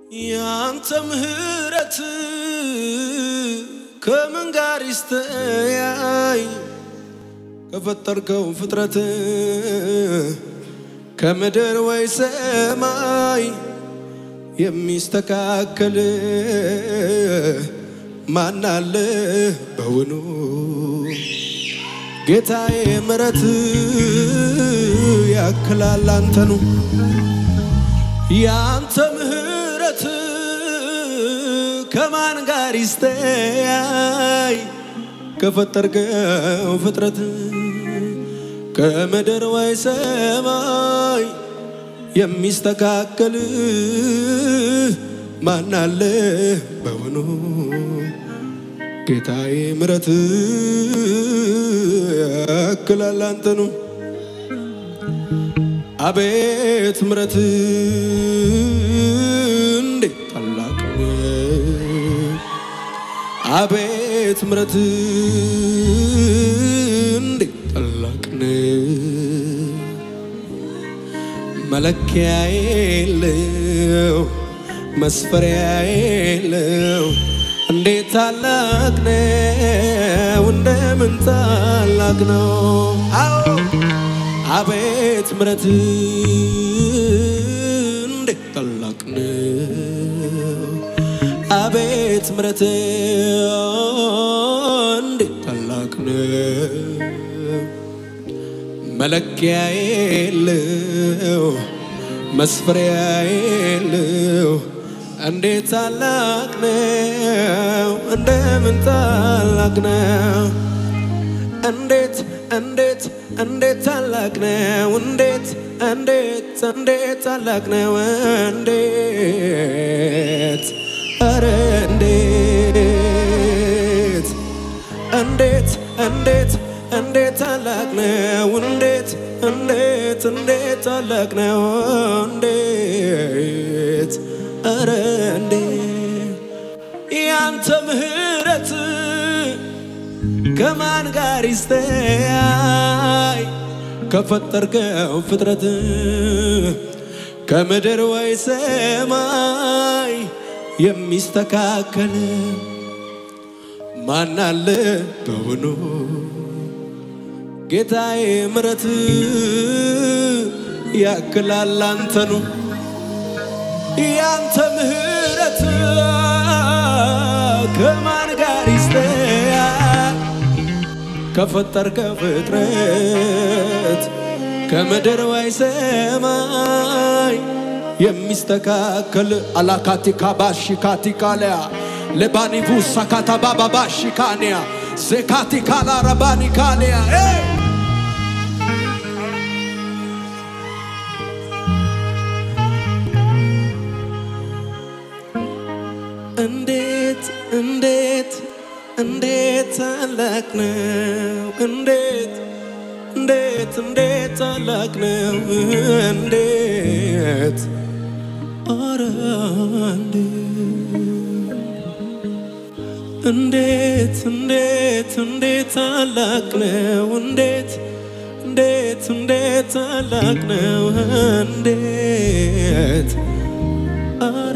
ያንተ ምህረት ከምን ጋር ይስተያይ ከፈጠርከው ፍጥረት ከምድር ወይ ሰማይ የሚስተካከል ማን አለ በውኑ ጌታዬ ምህረት ያክላል አንተኑ ያንተ ምህረት ከማን ጋር ይስተያይ ከፈጠርከው ፍጥረት ከምድር ወይ ሰማይ የሚስተካከል ማን አለ በውኑ ጌታዬ ምህረት ያክላል አንተኑ አቤት ምህረት እንዴት ታላቅ አቤት ምህረት እንዴት ታላቅ መለኪያ የለው መስፈሪያ የለው እንዴት ታላቅ ነው እንደምን ታላቅ ነው አቤት ምህረት እንዴት ታላቅ ነው አቤት ምህረት እንዴት ታላቅ ነው መለኪያ የለው መስፈሪያ የለው እንዴት ታላቅ ነው እንደምን ታላቅ ነው እንዴት ታላቅ ነው እንዴት ታላቅ ነው እንዴት ኧረ እንዴት ታላቅ ነው እንዴት ታላቅ ነው እንዴት ኧረ እንዴት ያንተ ምህረት ከማን ጋር ይስተያይ ከፈጠርከው ፍጥረት ከምድር ወይ ሰማይ የሚስተካከል ማን አለ በውኑ ጌታዬ ምህረት ያክላል አንተኑ ያንተ ምህረት ከማን ጋር ይስተያይ ከፈጠርከው ፍጥረት ከምድር ወይ ሰማይ የሚስተካከል አላካቲካ ባሽካቲካሊያ ለባኒቡ ሳካታ ባባ ባሽካኒያ ዘካቲካላ ረባኒካሊያ እንዴት ታላቅ ነው እንዴት ታላቅ ነው እንዴት ኧረ እንዴት ታላቅ ነው እንዴት ታላቅ ነው እንዴት ኧረ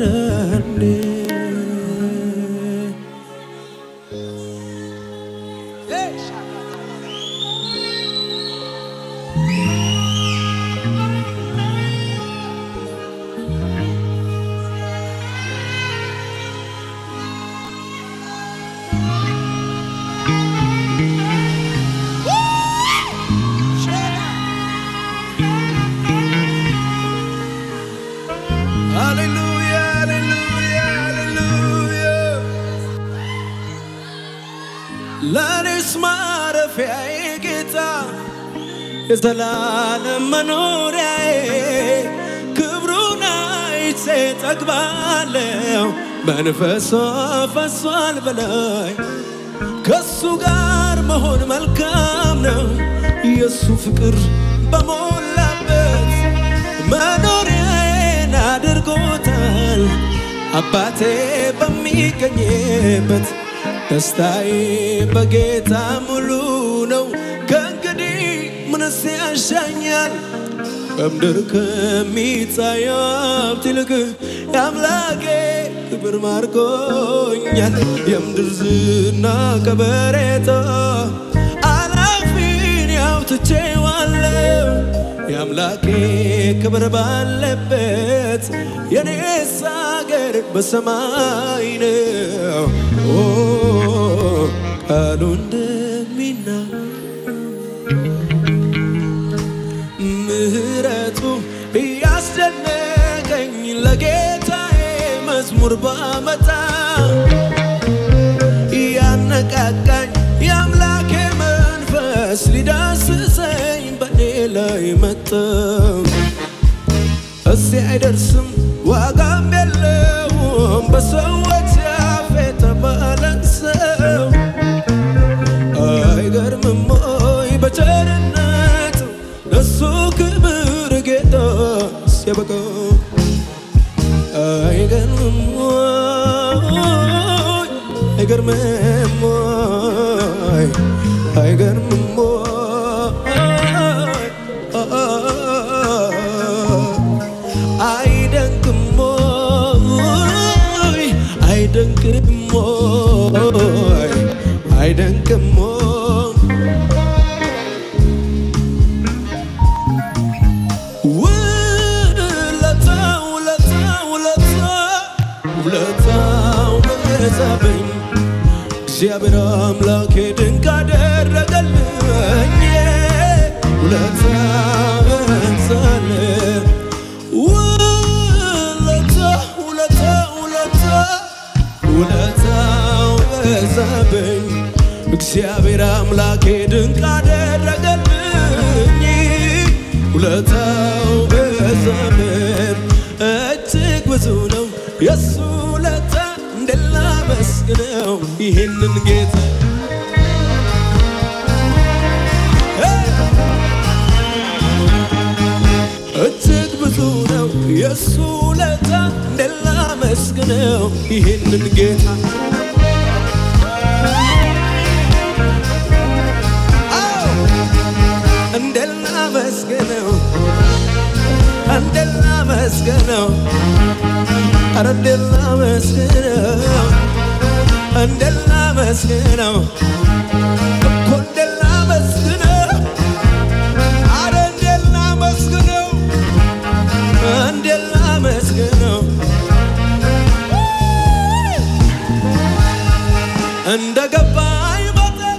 ለኔስ ማረፊያዬ ጌታ የዘላለም መኖሪያዬ ክብሩን አይቼ ጠግባለሁ መንፈሱ ፈሷል በላይ ከሱ ጋር መሆን መልካም ነው የሱ ፍቅር በሞላበት መኖሪያዬን አድርጎታል አባቴ በሚገኝበት ደስታዬ በጌታ ሙሉ ነው ከእንግዲህ ምንስ ያሻኛል በምድር ከሚታየው ትልቅ የአምላኬ ክብር ማርኮኛል የምድር ዝና ከበሬታ አላፊን ያውትቼዋለሁ የአምላኬ ክብር ባለበት የኔስ አገር በሰማይ ነው ቃሉ እንደሚናገር ምህረቱ ያስደነቀኝ ለጌታዬ መዝሙር ባመጣ ያነቃቃኝ የአምላኬ መንፈስ ሊዳስሰኝ በኔ ላይ መጣ እዚህ አይደርስም ዋጋም የለውም በሰዎች አፍ የተባለ ሰው አይገርምም ወይ በቸርነቱ ለሱ ክብር ጌታ ሲያበቃው አይገርምም ወይ አይገርምም ወይ አይገርምም ወይ አይደንቅም ወይ አይደንቅም ወይ አይደንቅም ውለታው እግዚአብሔር አምላኬ ድንቅ አደረገልኝ ውለታው በዛብኝ እግዚአብሔር አምላኬ ድንቅ አደረገልኝ ውለታው በዛብኝ እጅግ ብዙ ነው የሱ ውለታ እንደላመስግነው ይሄንን ጌታ እጅግ ብዙ ነው የሱ ውለታ እንደላመስግነው ይሄንን ጌታ እንደላመስግነው እንደላመስግነው አረ እንደላመስግነው እንደላመስግነው እኮ እንደላመስግነው አረ እንደላመስግነው እንደላመስግነው እንደገባኝ መጠን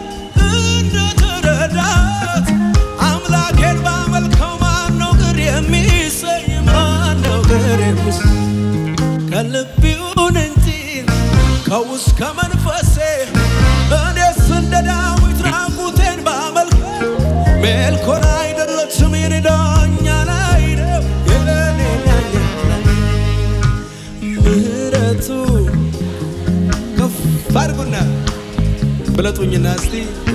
እንደተረዳት አምላኬን ባመልከው ማነው ቅር የሚሰኝ ማነው ቅር የሚሰኝ ከልቤ ይሁን እንጂ ከውስጥ ከመንፈሴ እኔስ እንደ ዳዊት ራቁቴን ባመልክ ሜልኮን አይደለችም የኔ ዳኛ ላይ ነው የኔ ዳኛ ላይ ምህረቱ ከፍ አድርጉና ብለጡኝና እስቲ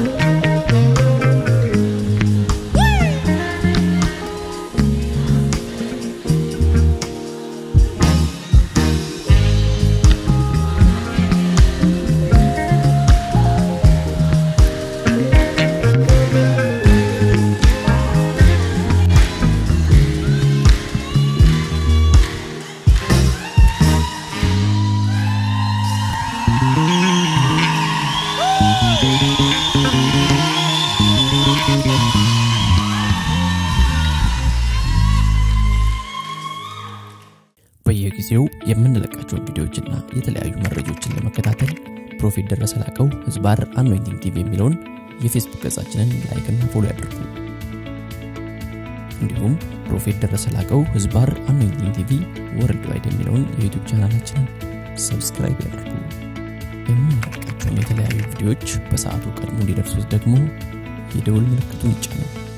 በየጊዜው የምንለቃቸው ቪዲዮዎችና የተለያዩ መረጃዎችን ለመከታተል ፕሮፌት ደረሰ ላቀው ህዝባር አኖይንቲንግ ቲቪ የሚለውን የፌስቡክ ገጻችንን ላይክ እና ፎሎ ያድርጉ። እንዲሁም ፕሮፌት ደረሰ ላቀው ህዝባር አኖይንቲንግ ቲቪ ወርልድ ዋይድ የሚለውን የዩቲዩብ ቻናላችንን ሰብስክራይብ ያድርጉ። የምንለቃቸው የተለያዩ ቪዲዮዎች በሰዓቱ ቀድሞ እንዲደርሱት ደግሞ የደወል ምልክቱን ይጫኑ።